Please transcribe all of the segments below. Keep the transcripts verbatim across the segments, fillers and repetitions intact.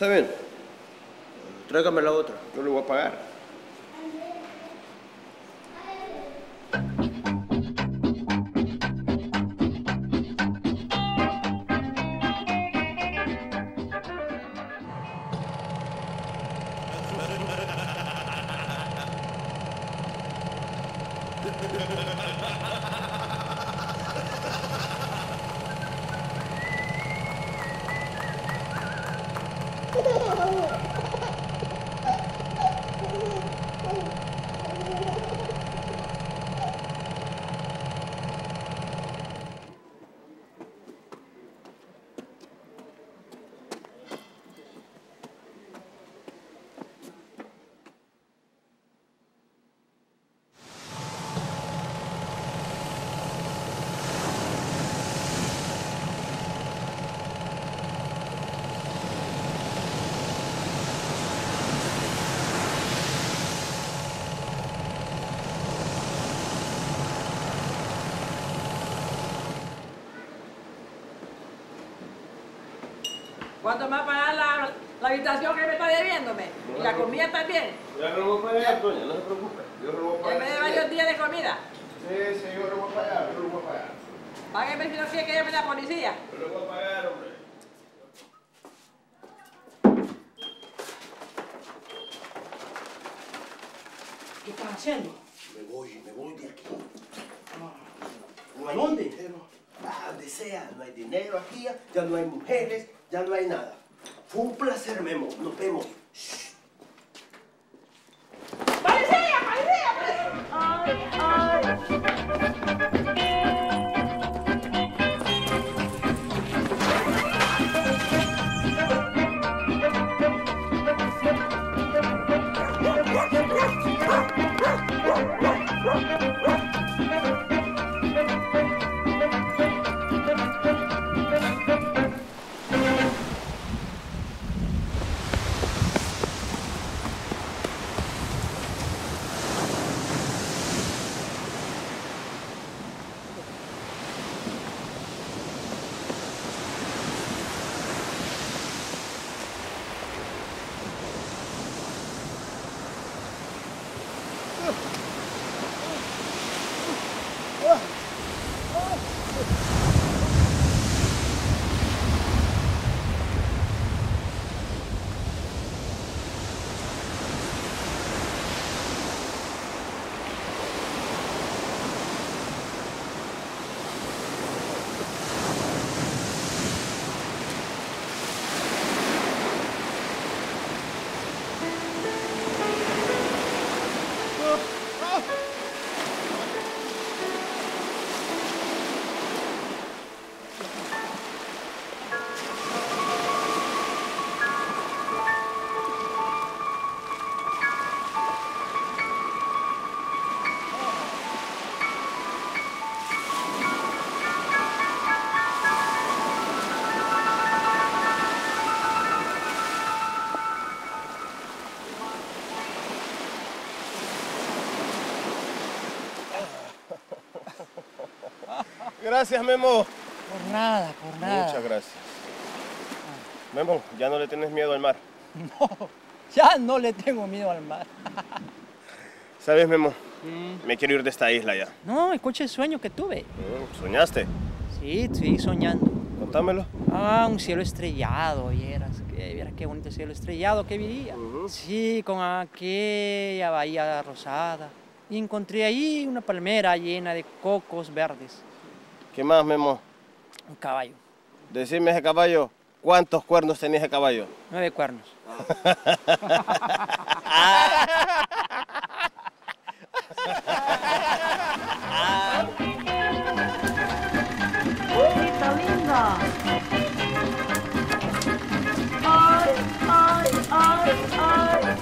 Está bien. Tráigame la otra. Yo le voy a pagar. ¿Cuánto me va a pagar la, la habitación que me está debiéndome? No, ¿y la comida también? Ya no lo voy a pagar, doña, no se preocupe. Yo lo voy a pagar. ¿En vez de varios días de comida? Sí, sí, yo lo voy a pagar, yo lo voy a pagar. Págueme si no quiere que llame a la policía. Yo lo voy a pagar, hombre. ¿Qué estás haciendo? Me voy, me voy de aquí. ¿A dónde? Dinero, a donde sea, no hay dinero aquí, ya no hay mujeres, ya no hay nada. Fue un placer, Memo. Nos vemos. Shh. ¡Policía, policía, policía! ¡Ay, ay! Gracias, Memo. Por nada, por nada. Muchas gracias. Memo, ¿ya no le tienes miedo al mar? No, ya no le tengo miedo al mar. ¿Sabes, Memo? ¿Mm? Me quiero ir de esta isla ya. No, escucha el sueño que tuve. ¿Soñaste? Sí, estoy soñando. Contámelo. Ah, un cielo estrellado, vieras. Que, vieras qué bonito cielo estrellado que veía. Uh-huh. Sí, con aquella bahía rosada. Y encontré ahí una palmera llena de cocos verdes. ¿Qué más, Memo? Un caballo. Decime ese caballo, ¿cuántos cuernos tenía ese caballo? Nueve cuernos. ¡Uy, está linda! ¡Ay, ay, ay, ay!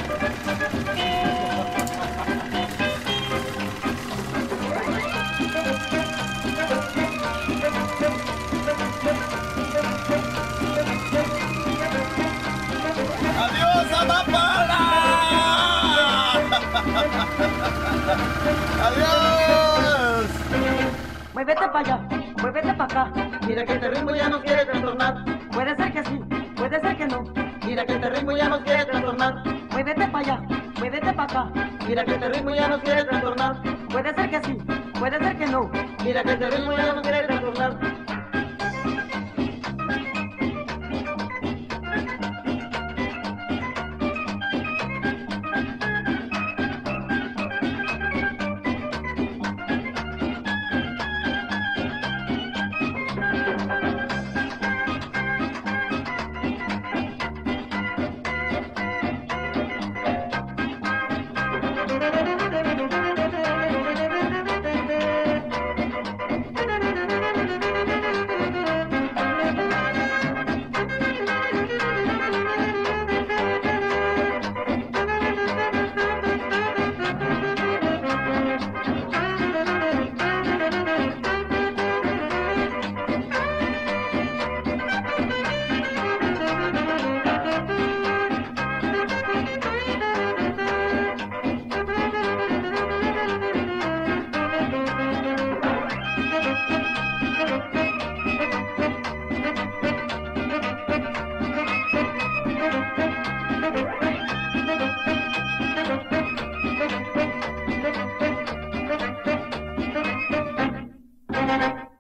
¡Adiós, Amapala! ¡Adiós! Muévete para allá, muévete para acá. Mira que este ritmo ya no quiere trastornar. Puede ser que sí, puede ser que no. Mira que este ritmo ya nos quiere trastornar. Muévete para allá, muévete para acá. Mira que este ritmo ya nos quiere trastornar. Puede ser que sí, puede ser que no. Mira que este ritmo ya nos quiere trastornar. Thank you.